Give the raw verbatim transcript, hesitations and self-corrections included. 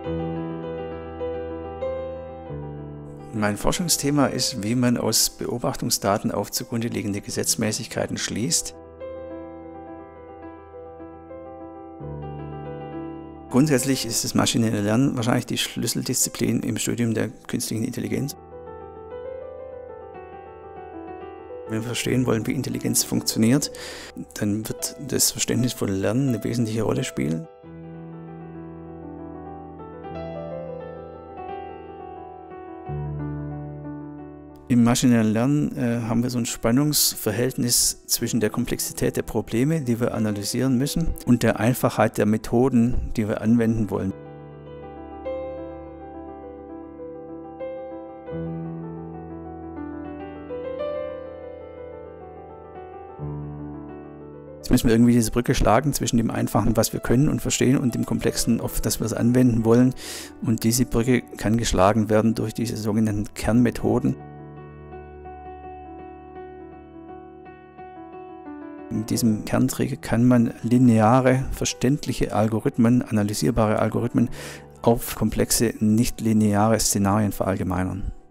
Mein Forschungsthema ist, wie man aus Beobachtungsdaten auf zugrunde liegende Gesetzmäßigkeiten schließt. Grundsätzlich ist das maschinelle Lernen wahrscheinlich die Schlüsseldisziplin im Studium der künstlichen Intelligenz. Wenn wir verstehen wollen, wie Intelligenz funktioniert, dann wird das Verständnis von Lernen eine wesentliche Rolle spielen. Im maschinellen Lernen äh, haben wir so ein Spannungsverhältnis zwischen der Komplexität der Probleme, die wir analysieren müssen, und der Einfachheit der Methoden, die wir anwenden wollen. Jetzt müssen wir irgendwie diese Brücke schlagen zwischen dem Einfachen, was wir können und verstehen, und dem Komplexen, auf das wir es anwenden wollen. Und diese Brücke kann geschlagen werden durch diese sogenannten Kernmethoden. In diesem Kerntrick kann man lineare, verständliche Algorithmen, analysierbare Algorithmen auf komplexe, nicht lineare Szenarien verallgemeinern.